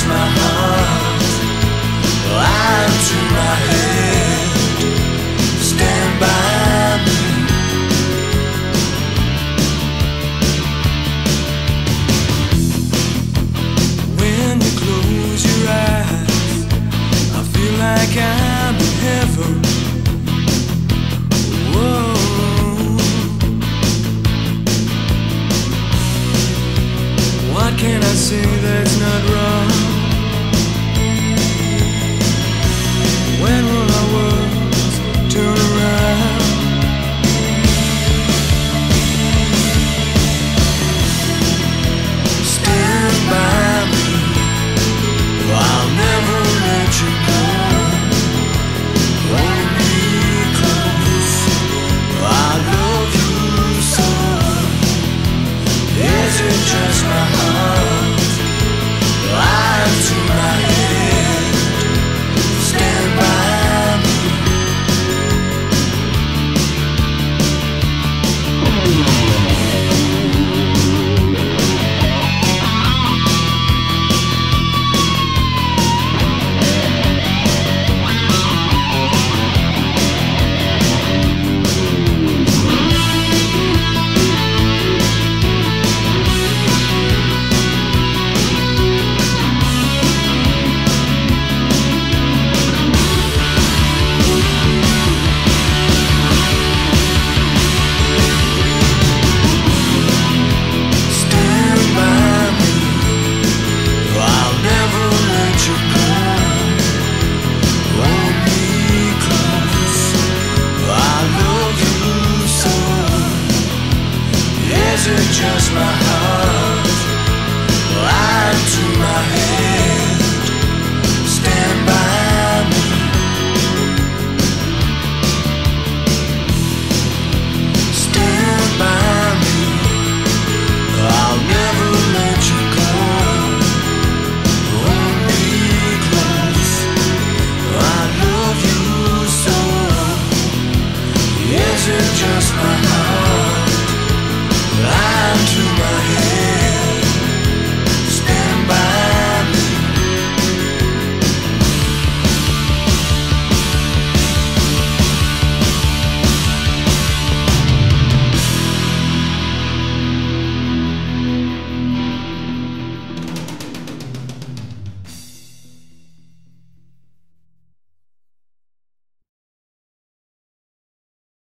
just my heart? Lying to my head. Stand by me. When you close your eyes, I feel like I'm in heaven. Whoa. What can I say that's not wrong? When will our worlds turn around? Stand by me, I'll never let you go. Hold me close, I love you so. Is it just my heart? Lying to my head. Stand by me. Is it just my